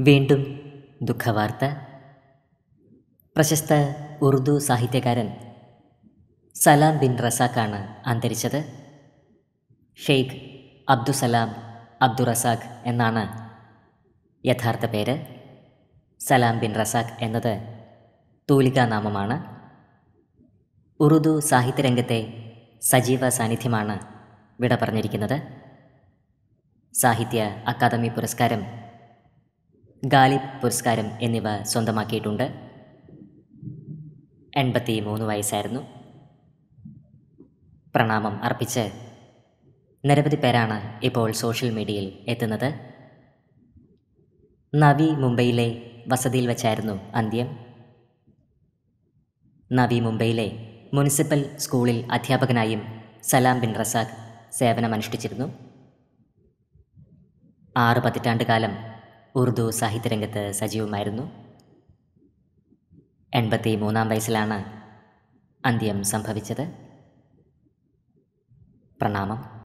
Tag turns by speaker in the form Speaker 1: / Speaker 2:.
Speaker 1: വീണ്ടും ദുഃഖവാർത്ത. പ്രശസ്ത ഉറുദു സാഹിത്യകാരൻ സലാം ബിൻ റസാഖാണ് അന്തരിച്ചത്. ഷെയ്ഖ് അബ്ദുസലാം അബ്ദുറസാഖ് എന്നാണ് യഥാർത്ഥ പേര്. സലാം ബിൻ റസാഖ് എന്നത് തൂലികാനാമമാണ്. ഉറുദു സാഹിത്യരംഗത്തെ സജീവ സാന്നിധ്യമാണ് വിട പറഞ്ഞിരിക്കുന്നത്. സാഹിത്യ അക്കാദമി പുരസ്കാരം, ഗാലിബ് പുരസ്കാരം എന്നിവ സ്വന്തമാക്കിയിട്ടുണ്ട്. 83 വയസ്സായിരുന്നു. പ്രണാമം അർപ്പിച്ച് നിരവധി പേരാണ് ഇപ്പോൾ സോഷ്യൽ മീഡിയയിൽ എത്തുന്നത്. നവി മുംബൈയിലെ വസതിയിൽ വെച്ചായിരുന്നു അന്ത്യം. നവി മുംബൈയിലെ മുനിസിപ്പൽ സ്കൂളിൽ അധ്യാപകനായും സലാം ബിൻ റസാഖ് സേവനമനുഷ്ഠിച്ചിരുന്നു. 6 പതിറ്റാണ്ട് കാലം ഉറുദു സാഹിത്യരംഗത്ത് സജീവമായിരുന്നു. 83 വയസ്സിലാണ് അന്ത്യം സംഭവിച്ചത്. പ്രണാമം.